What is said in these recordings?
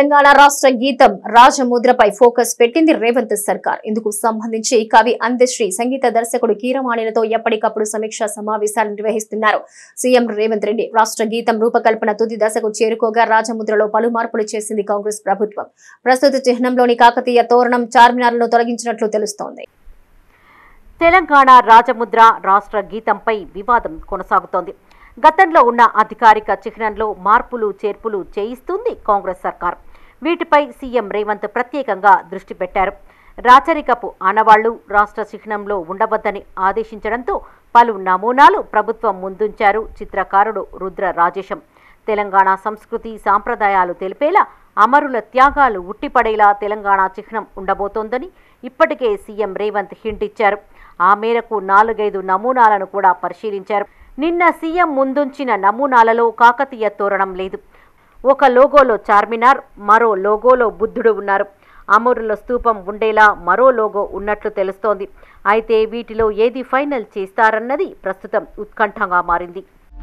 తెలంగాణ రాష్ట్ర గీతం రాజముద్రపై ఫోకస్ పెట్టింది రేవంత్ సర్కార్. ఇందుకు సంబంధించి కవి అందశ్రీ, సంగీత దర్శకుడు కీరవాణిలతో ఎప్పటికప్పుడు సమీక్షా సమావేశాలు నిర్వహిస్తున్నారు సీఎం రేవంత్ రెడ్డి. రాష్ట్ర గీతం రూపకల్పన తుది దశకు చేరుకోగా రాజముద్రలో పలు మార్పులు చేసింది కాంగ్రెస్ ప్రభుత్వం. ప్రస్తుత చిహ్నంలోని కాకతీయ తోరణం చార్మినార్ను తొలగించినట్లు తెలుస్తోంది. తెలంగాణ రాజముద్ర రాష్ట్ర గీతంపై వివాదం కొనసాగుతోంది. గతంలో ఉన్న అధికారిక చిహ్నంలో మార్పులు చేర్పులు చేయిస్తుంది కాంగ్రెస్ సర్కార్. వీటిపై సీఎం రేవంత్ ప్రత్యేకంగా దృష్టి పెట్టారు. రాచరికపు ఆనవాళ్లు రాష్ట్ర చిహ్నంలో ఉండవద్దని ఆదేశించడంతో పలు నమూనాలు ప్రభుత్వం ముందుంచారు చిత్రకారుడు రుద్ర రాజేశం. తెలంగాణ సంస్కృతి సాంప్రదాయాలు తెలిపేలా, అమరుల త్యాగాలు ఉట్టిపడేలా తెలంగాణ చిహ్నం ఉండబోతోందని ఇప్పటికే సీఎం రేవంత్ హింట్ ఇచ్చారు. ఆ మేరకు 4-5 నమూనాలను కూడా పరిశీలించారు. నిన్న సీఎం ముందుంచిన నమూనాలలో కాకతీయ తోరణం లేదు. ఒక లోగోలో చార్మినార్, మరో లోగోలో బుద్ధుడు ఉన్నారు. అమరుల స్తూపం ఉండేలా మరో లోగో ఉన్నట్లు తెలుస్తోంది. అయితే వీటిలో ఏది ఫైనల్ చేస్తారన్నది ప్రస్తుతం ఉత్కంఠగా మారింది.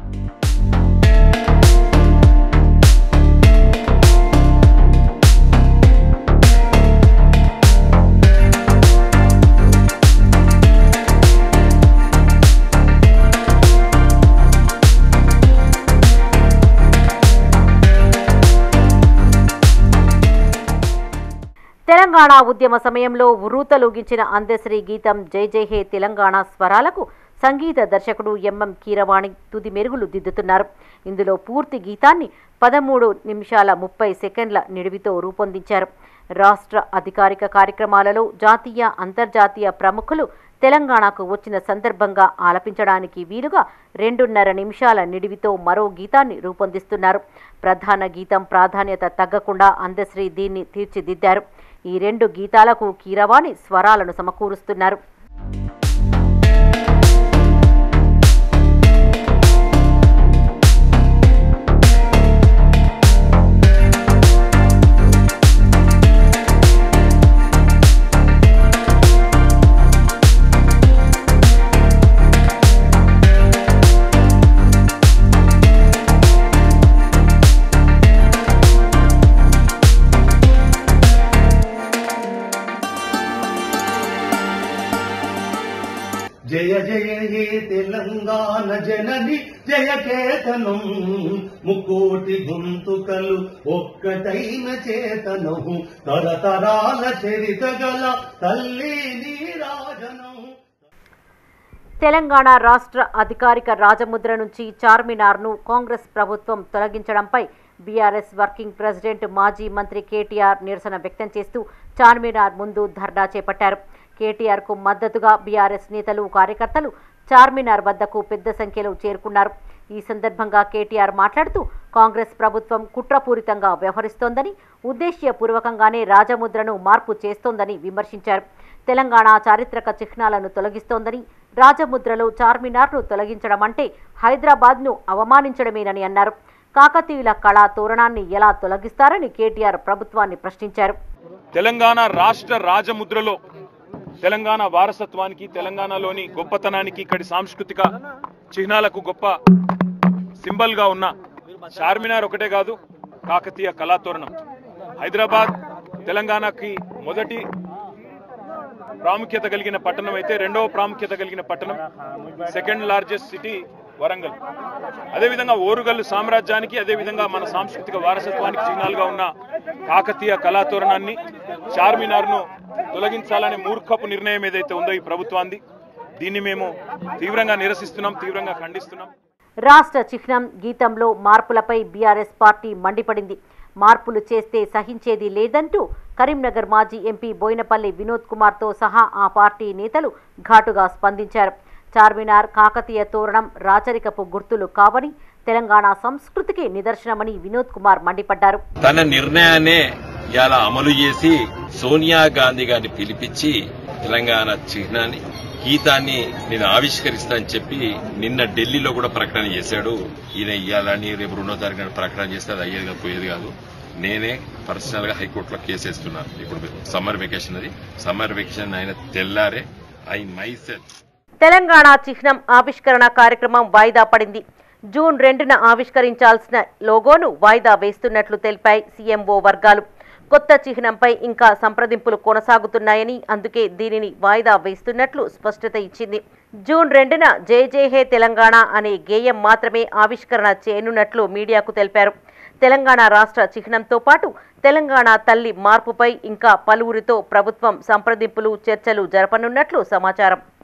తెలంగాణ ఉద్యమ సమయంలో ఉరూతలూగించిన అందశ్రీ గీతం జై జై హే తెలంగాణ స్వరాలకు సంగీత దర్శకుడు ఎంఎం కీరవాణి తుది మెరుగులు దిద్దుతున్నారు. ఇందులో పూర్తి గీతాన్ని 13 నిమిషాల 30 సెకండ్ల నిడివితో రూపొందించారు. రాష్ట్ర అధికారిక కార్యక్రమాలలో జాతీయ, అంతర్జాతీయ ప్రముఖులు తెలంగాణకు వచ్చిన సందర్భంగా ఆలపించడానికి వీలుగా 2.5 నిమిషాల నిడివితో మరో గీతాన్ని రూపొందిస్తున్నారు. ప్రధాన గీతం ప్రాధాన్యత తగ్గకుండా అందశ్రీ దీన్ని తీర్చిదిద్దారు. ఈ 2 గీతాలకు కీరవాణి స్వరాలను సమకూరుస్తున్నారు. జయ జయ హే తెలంగాణ జనని జయ కేతనం, ముకోటి గొంతుకలు ఒక్కటైన చేతనం, తరతరాల చరిత గల తల్లి నీరాజనం. తెలంగాణ రాష్ట్ర అధికారిక రాజముద్ర నుంచి చార్మినార్ను కాంగ్రెస్ ప్రభుత్వం తొలగించడంపై బీఆర్ఎస్ వర్కింగ్ ప్రెసిడెంట్ మాజీ మంత్రి కేటీఆర్ నిరసన వ్యక్తం చేస్తూ చార్మినార్ ముందు ధర్నా చేపట్టారు. కేటీఆర్కు మద్దతుగా బీఆర్ఎస్ నేతలు, కార్యకర్తలు చార్మినార్ వద్దకు పెద్ద సంఖ్యలో చేరుకున్నారు. ఈ సందర్భంగా కేటీఆర్ మాట్లాడుతూ కాంగ్రెస్ ప్రభుత్వం కుట్రపూరితంగా వ్యవహరిస్తోందని, ఉద్దేశ్యపూర్వకంగానే రాజముద్రను మార్పు చేస్తోందని విమర్శించారు. తెలంగాణ చారిత్రక చిహ్నాలను తొలగిస్తోందని, రాజముద్రలో చార్మినార్ను తొలగించడం అంటే హైదరాబాద్ను అవమానించడమేనని అన్నారు. కాకతీయుల కళా తోరణాన్ని ఎలా తొలగిస్తారని కేటీఆర్ ప్రభుత్వాన్ని ప్రశ్నించారు. తెలంగాణ రాష్ట్ర రాజముద్రలో తెలంగాణ వారసత్వానికి, తెలంగాణలోని గొప్పతనానికి, ఇక్కడి సాంస్కృతిక చిహ్నాలకు గొప్ప సింబల్గా ఉన్న చార్మినార్ ఒకటే కాదు, కాకతీయ కళాతోరణం. హైదరాబాద్ తెలంగాణకి మొదటి ప్రాముఖ్యత కలిగిన పట్టణం అయితే, రెండవ ప్రాముఖ్యత కలిగిన పట్టణం, సెకండ్ లార్జెస్ట్ సిటీ వరంగల్. అదేవిధంగా ఓరుగల్లు సామ్రాజ్యానికి, అదేవిధంగా మన సాంస్కృతిక వారసత్వానికి చిహ్నాలుగా ఉన్న కాకతీయ కళాతోరణాన్ని, చార్మినార్ను తొలగించాలనే మూర్ఖపు నిర్ణయం ఏదైతే ఉందో ఈ ప్రభుత్వాన్ని, దీన్ని మేము తీవ్రంగా నిరసిస్తున్నాం, తీవ్రంగా ఖండిస్తున్నాం. రాష్ట్ర చిహ్నం గీతంలో మార్పులపై బీఆర్ఎస్ పార్టీ మండిపడింది. మార్పులు చేస్తే సహించేది లేదంటూ కరీంనగర్ మాజీ ఎంపీ బోయినపల్లి వినోద్ కుమార్తో సహా ఆ పార్టీ నేతలు ఘాటుగా స్పందించారు. చార్మినార్, కాకతీయ తోరణం రాచరికపు గుర్తులు కావని, తెలంగాణ సంస్కృతికి నిదర్శనమని వినోద్ కుమార్ మండిపడ్డారు. తన నిర్ణయాన్ని ఇలా అమలు చేసి సోనియా గాంధీ గారిని పిలిపించి తెలంగాణ చిహ్నాన్ని, గీతాన్ని నేను ఆవిష్కరిస్తానని చెప్పి నిన్న ఢిల్లీలో కూడా ప్రకటన చేశాడు. ఈయన ఇయ్యాలని రేపు 2వ తారీఖున ప్రకటన చేస్తే అది అయ్యేది పోయేది కాదు. నేనే పర్సనల్ గా హైకోర్టులో కేసు వేస్తున్నాను. ఇప్పుడు సమ్మర్ వెకేషన్, అది సమ్మర్ వెకేషన్ అయిన తెల్లారే తెలంగాణ చిహ్నం ఆవిష్కరణ కార్యక్రమం వాయిదా పడింది. జూన్ 2న ఆవిష్కరించాల్సిన లోగోను వాయిదా వేస్తున్నట్లు తెలిపాయి సీఎంఓ వర్గాలు. కొత్త చిహ్నంపై ఇంకా సంప్రదింపులు కొనసాగుతున్నాయని అందుకే దీనిని వాయిదా వేస్తున్నట్లు స్పష్టత ఇచ్చింది. జూన్ 2న జై జై హే తెలంగాణ అనే గేయం మాత్రమే ఆవిష్కరణ చేయనున్నట్లు మీడియాకు తెలిపారు. తెలంగాణ రాష్ట్ర చిహ్నంతో పాటు తెలంగాణ తల్లి మార్పుపై ఇంకా పలువురితో ప్రభుత్వం సంప్రదింపులు చర్చలు జరపనున్నట్లు సమాచారం.